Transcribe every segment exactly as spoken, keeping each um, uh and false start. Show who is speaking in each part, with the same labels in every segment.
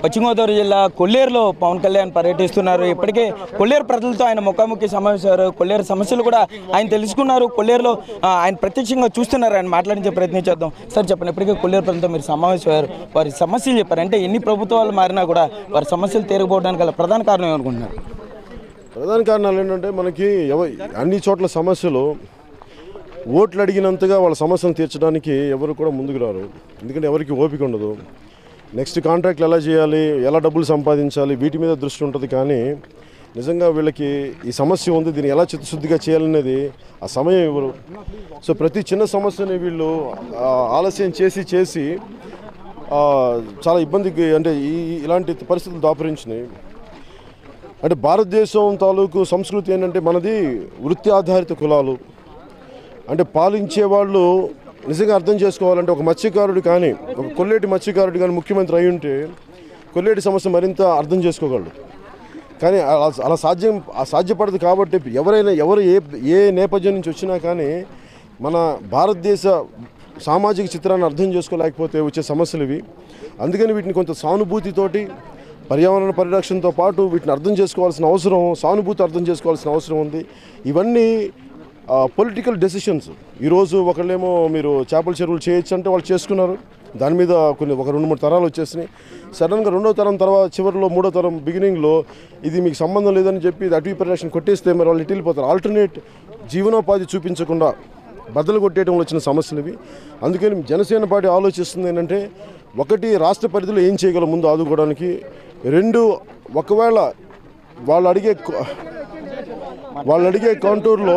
Speaker 1: పశ్చిమ గోదావరి జిల్లా కొల్లేరులో పవన్ కళ్యాణ్ పర్యటిస్తున్నారు. ఇప్పటికే కొల్లేరు ప్రజలతో ఆయన ముఖాముఖి సమావేశారు. కొల్లేరు సమస్యలు కూడా ఆయన తెలుసుకున్నారు. కొల్లేరులో ఆయన ప్రత్యక్షంగా చూస్తున్నారు. ఆయన మాట్లాడించే ప్రయత్నం చేద్దాం. సార్ చెప్పండి, ఇప్పటికే కొల్లేరు ప్రజలతో మీరు సమావేశమయ్యారు, వారి సమస్యలు చెప్పారు. అంటే ఎన్ని ప్రభుత్వాలు మారినా కూడా వారి సమస్యలు తీరకపోవడానికి గల ప్రధాన కారణం ఏమనుకుంటున్నారు?
Speaker 2: ప్రధాన కారణాలు ఏంటంటే, మనకి ఎవ అన్ని చోట్ల సమస్యలు ఓట్లు అడిగినంతగా వాళ్ళ సమస్యను తీర్చడానికి ఎవరు కూడా ముందుకు రారు. ఎందుకంటే ఎవరికి ఓపిక ఉండదు. నెక్స్ట్ కాంట్రాక్ట్లు ఎలా చేయాలి, ఎలా డబ్బులు సంపాదించాలి, వీటి మీద దృష్టి ఉంటుంది. కానీ నిజంగా వీళ్ళకి ఈ సమస్య ఉంది, దీన్ని ఎలా చిత్తశుద్ధిగా చేయాలనేది ఆ సమయం ఇవ్వరు. సో ప్రతి చిన్న సమస్యని వీళ్ళు ఆలస్యం చేసి చేసి చాలా ఇబ్బందికి, అంటే ఈ ఇలాంటి పరిస్థితులు దాపురించినాయి. అంటే భారతదేశం తాలూకు సంస్కృతి ఏంటంటే, మనది వృత్తి ఆధారిత కులాలు. అంటే పాలించే వాళ్ళు నిజంగా అర్థం చేసుకోవాలంటే, ఒక మత్స్యకారుడు కానీ, ఒక కొల్లేటి మత్స్యకారుడు కానీ ముఖ్యమంత్రి అయి ఉంటే కొల్లేటి సమస్య మరింత అర్థం చేసుకోగలడు. కానీ అలా అలా సాధ్యం సాధ్యపడదు. కాబట్టి ఎవరైనా ఎవరు ఏ ఏ నేపథ్యం నుంచి వచ్చినా కానీ మన భారతదేశ సామాజిక చిత్రాన్ని అర్థం చేసుకోలేకపోతే వచ్చే సమస్యలు ఇవి. అందుకని వీటిని కొంత సానుభూతితోటి, పర్యావరణ పరిరక్షణతో పాటు వీటిని అర్థం చేసుకోవాల్సిన అవసరం, సానుభూతి అర్థం చేసుకోవాల్సిన అవసరం ఉంది. ఇవన్నీ పొలిటికల్ డెసిషన్స్. ఈరోజు ఒకళ్ళేమో మీరు చేపల చెరువులు చేయొచ్చు అంటే వాళ్ళు చేసుకున్నారు. దాని మీద కొన్ని ఒక రెండు మూడు తరాలు వచ్చేసినాయి. సడన్గా రెండో తరం తర్వాత చివరిలో మూడో తరం బిగినింగ్లో ఇది మీకు సంబంధం లేదని చెప్పి అటవీ పరిరక్షణ కొట్టేస్తే మరి వాళ్ళు ఇటు వెళ్ళిపోతారు. ఆల్టర్నేట్ జీవనోపాధి చూపించకుండా బద్దలు కొట్టేయడంలో వచ్చిన సమస్యలు ఇవి. అందుకని జనసేన పార్టీ ఆలోచిస్తుంది ఏంటంటే, ఒకటి రాష్ట్ర పరిధిలో ఏం చేయగలం ముందు ఆదుకోవడానికి, రెండు ఒకవేళ వాళ్ళు అడిగే వాళ్ళు అడిగే కాంటూర్లో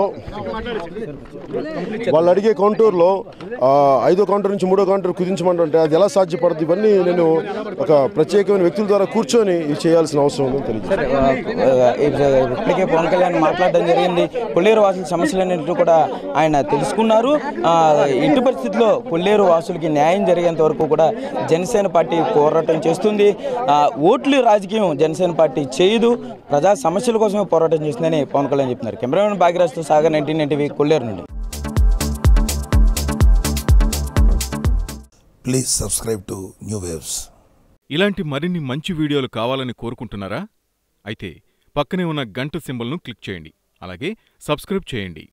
Speaker 2: వాళ్ళు అడిగే కాంటూర్లో ఐదో కౌంటర్ నుంచి మూడో కౌంటర్ కుదించమంటే అది ఎలా సాధ్యపడుతుంది, ఇవన్నీ నేను ఒక ప్రత్యేకమైన వ్యక్తుల ద్వారా కూర్చొని ఇది చేయాల్సిన అవసరం ఉందని తెలియదు.
Speaker 1: ఇప్పటికే పవన్ కళ్యాణ్ మాట్లాడడం జరిగింది. కొల్లేరు వాసుల సమస్యలన్నింటినీ కూడా ఆయన తెలుసుకున్నారు. ఇటు పరిస్థితుల్లో కొల్లేరు వాసులకి న్యాయం జరిగేంత వరకు కూడా జనసేన పార్టీ పోరాటం చేస్తుంది. ఓట్లు రాజకీయం జనసేన పార్టీ చేయదు, ప్రజా సమస్యల కోసమే పోరాటం చేస్తుందని పవన్ కళ్యాణ్ చెప్తున్నారు. కెమెరామెన్ భాగ్యరాజ్తో సాగర్, నైన్టీన్ ఎన్టీవీ, కొల్లేరు నుండి.
Speaker 3: Please subscribe to New Waves.
Speaker 4: ఇలాంటి మరిన్ని మంచి వీడియోలు కావాలని కోరుకుంటున్నారా? అయితే పక్కనే ఉన్న గంట సింబల్ను క్లిక్ చేయండి. అలాగే సబ్స్క్రైబ్ చేయండి.